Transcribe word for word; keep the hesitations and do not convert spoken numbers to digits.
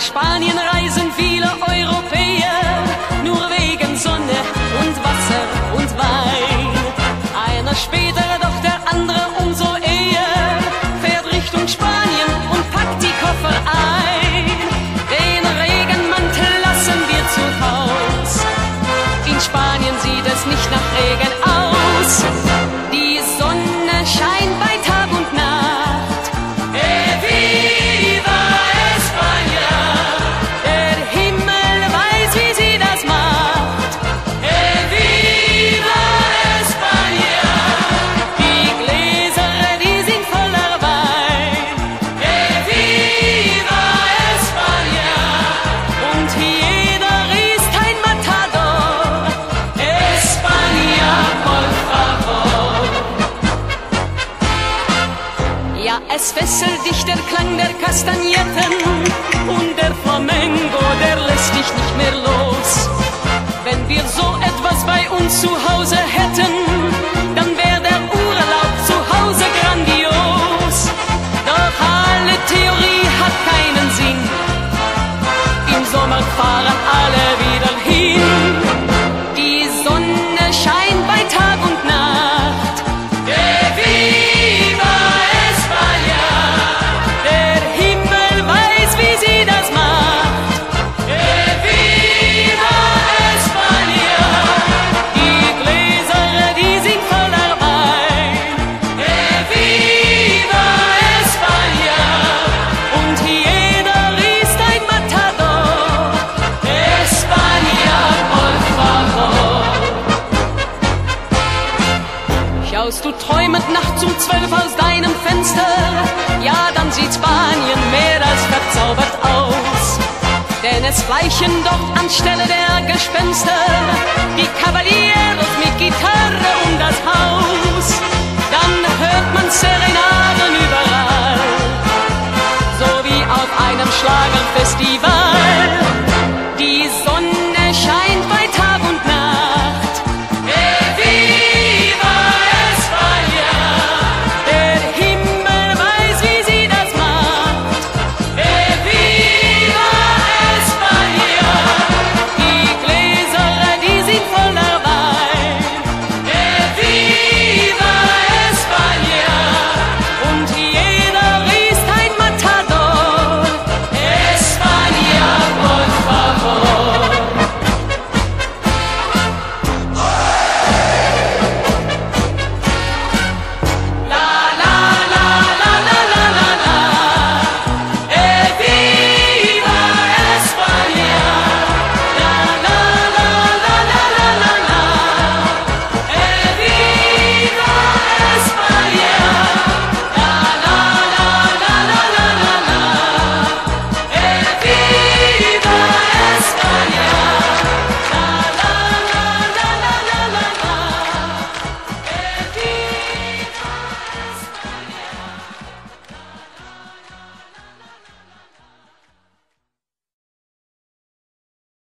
Spanien reisen viele Europäer, nur wegen Sonne und Wasser und Wein. Einer später, doch der andere umso eher, fährt Richtung Spanien und packt die Koffer ein. Den Regenmantel lassen wir zu Haus, in Spanien sieht es nicht nach Regen aus. Die Sonne scheint bei Tag und Nacht. Eh, viva España! Der Himmel weiß, wie sie das macht. Eh, viva España! Die Gläser, die sind voller Wein. Eh, viva España! Und jeder ist ein Matador. España, por favor. Ja, es fesselt dich der Klang der Kastagnetten und der Flamenco, der lässt dich nicht mehr los. Wenn wir so etwas bei uns zu Hause hätten, dann wäre der Urlaub zu Hause grandios. Doch alle Theorie hat keinen Sinn. Im Sommer fahren alle wieder hin. Die Sonne scheint bei Tag und Nacht. Eh, viva España! Der Himmel weiß, wie sie das macht. Eh, viva España! Die Gläser, die sind voller Wein. Eh, viva España! Und jeder ist ein Matador. España, por favor. Schaust du träumend nachts um zwölf aus deinem Fenster, ja, dann sieht Spanien mehr als verzaubert aus. Denn es schleichen dort anstelle der Gespenster die Caballeros mit Gitarre um das Haus. Dann hört man Serenade